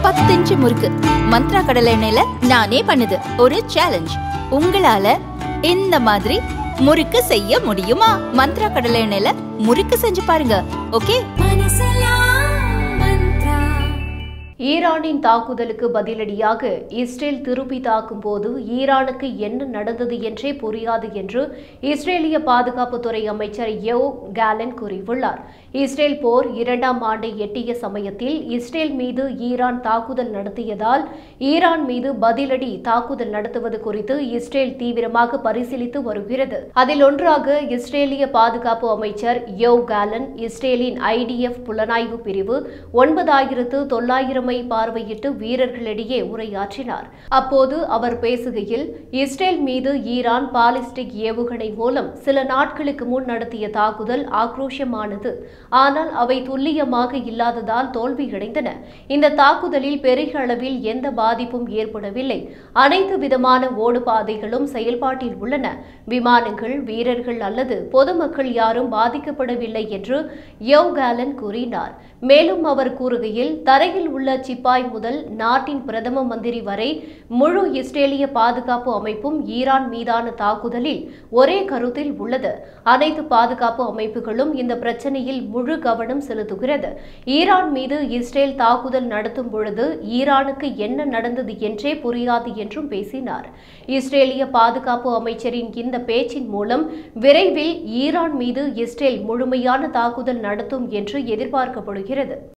10 inch முறுக்கு மந்த்ரா கடலை எண்ணெயில நானே பண்ணுது. ஒரு சேலஞ்ச். உங்களால இந்த மாதிரி முறுக்கு செய்ய முடியுமா? மந்த்ரா கடலை எண்ணெயில முறுக்கு செஞ்சு பாருங்க. ஓகே. ஈரானின் தாக்குதலுக்கு பதிலடியாக இஸ்ரேல் திருப்பி தாக்கும் போது ஈரானுக்கு என்ன நடந்தது என்றே புரியாது என்று இஸ்ரேலிய பாதுகாப்புத்துறை அமைச்சர் யோவ் கேலன் கூறியுள்ளார். இஸ்ரேல் போர் 2ஆம் ஆண்டை எட்டிய சமயத்தில் இஸ்ரேல் மீது ஈரான் தாக்குதல் நடத்தியதால் ஈரான் மீது பதிலடி தாக்குதல் நடத்துவது குறித்து இஸ்ரேல் தீவிரமாக பரிசீலித்து வருகிறது. அதில் ஒன்றாக இஸ்ரேலிய பாதுகாப்பு அமைச்சர் யோவ் கேலன் இஸ்ரேலின் IDF புலனாய்வு பிரிவு 9900 பார்வையிட்டு வீரர்களிடையே உரையாற்றினார். அப்போது அவர் பேசுகையில், இஸ்ரேல் மீது ஈரான் பாலிஸ்டிக் ஏவுகணை மூலம் சில நாட்களுக்கு முன் நடத்திய தாக்குதல் ஆக்ரோஷமானது. ஆனால் அவை துல்லியமாக இல்லாததால் தோல்வியடைந்தன. இந்த தாக்குதலில் பெரிய அளவில் எந்த பாதிப்பும் ஏற்படவில்லை. அனைத்து விதமான ஓடுபாதைகளும் செயல்பாட்டில் உள்ளன. விமானங்கள், வீரர்கள் அல்லது பொதுமக்கள் யாரும் பாதிக்கப்படவில்லை என்று யோவ் கேலன் கூறினார். மேலும் அவர் கூறுகையில், தரையில் உள்ள சிப்பாய் முதல் நாட்டின் பிரதம மந்திரி வரை முழு இஸ்ரேலிய பாதுகாப்பு அமைப்பும் ஈரான் மீதான தாக்குதலில் ஒரே கருத்தில் உள்ளது. அனைத்து பாதுகாப்பு அமைப்புகளும் இந்த பிரச்சனையில் முழு கவனம் செலுத்துகிறது. ஈரான் மீது இஸ்ரேல் தாக்குதல் நடத்தும் பொழுது ஈரானுக்கு என்ன நடந்தது என்றே புரியாது என்றும் பேசினார். இஸ்ரேலிய பாதுகாப்பு அமைச்சரின் இந்த பேச்சின் மூலம் விரைவில் ஈரான் மீது இஸ்ரேல் முழுமையான தாக்குதல் நடத்தும் என்று எதிர்பார்க்கப்படுகிறது.